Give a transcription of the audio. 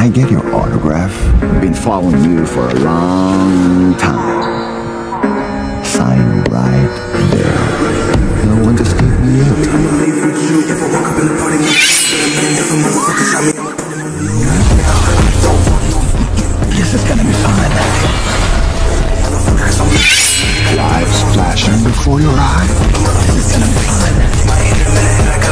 I get your autograph? Been following you for a long time. Sign right there. No one to escape me yet. This is gonna be fun. Lives flashing before your eyes. This is gonna be fun.